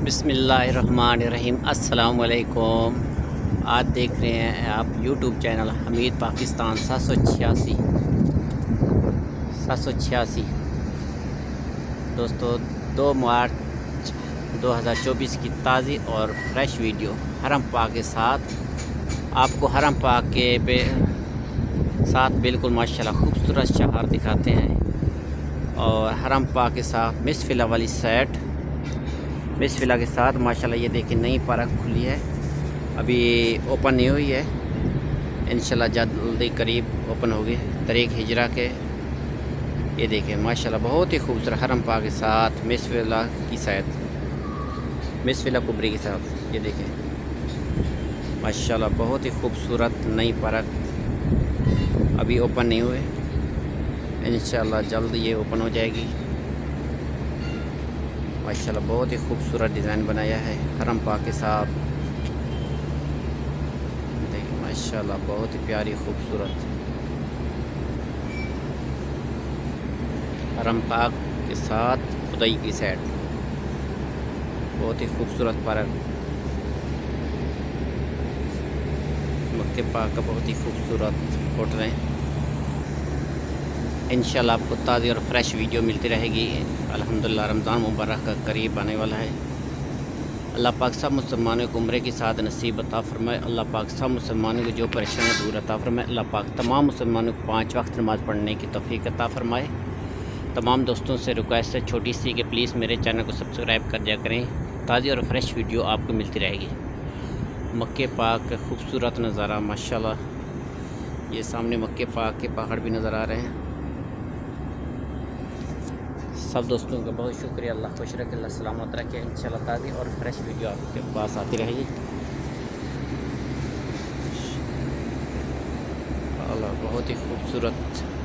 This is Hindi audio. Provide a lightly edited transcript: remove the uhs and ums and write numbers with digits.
बिस्मिल्लाहिर्रहमानिर्रहीम। अस्सलाम वालेकुम। आज देख रहे हैं आप यूट्यूब चैनल हमीद पाकिस्तान 786 दोस्तों 2 मार्च 2024 की ताज़ी और फ्रेश वीडियो हरम पाक के साथ आपको हरम पाक के साथ बिल्कुल माशाल्लाह खूबसूरत शहर दिखाते हैं। और हरम पाक के साथ मिस विला वाली साइड मिस विला के साथ माशाल्लाह ये देखिए नई पार्क खुली है, अभी ओपन नहीं हुई है, इंशाल्लाह जल्दी करीब ओपन होगी तरीक़ हिजरा के। ये देखिए माशाल्लाह बहुत ही खूबसूरत हरम पाक के साथ मिस विला की साइड मिस विला कुबरी के साथ ये देखिए माशाल्लाह बहुत ही खूबसूरत नई पार्क अभी ओपन नहीं हुए, इंशाल्लाह जल्द ये ओपन हो जाएगी। माशाल्लाह बहुत ही खूबसूरत डिज़ाइन बनाया है हरम पाक के साथ। देखिए माशाल्लाह बहुत ही प्यारी खूबसूरत हरम पाक के साथ खुदाई की साइड बहुत ही खूबसूरत पार्क मक्के पाक का बहुत ही खूबसूरत फोटो है। इंशाल्लाह आपको ताज़ी और फ्रेश वीडियो मिलती रहेगी। अल्हम्दुलिल्लाह रमज़ान मुबारक का करीब आने वाला है। अल्लाह पाक सब मुसलमानों को उम्रे की साथ नसीब अता फरमाए। अल्लाह पाक सब मुसलमानों को जो परेशानी दूर अता फरमाए। अल्लाह पाक तमाम मुसलमानों को 5 वक्त नमाज़ पढ़ने की तौफीक अता फरमाए। तमाम दोस्तों से रिक्वेस्ट है छोटी सी कि प्लीज़ मेरे चैनल को सब्सक्राइब कर दिया करें, ताज़ी और फ्रेश वीडियो आपको मिलती रहेगी। मक्के पाक का खूबसूरत नज़ारा माशाल्लाह, ये सामने मक्के पाक के पहाड़ भी नज़र आ रहे हैं। सब दोस्तों का बहुत शुक्रिया। अल्लाह खुश रखे, अल्लाह सलामत रखे। इंशाल्लाह ताज़ी और फ्रेश वीडियो आपके पास आती रहेगी। अल्लाह बहुत ही खूबसूरत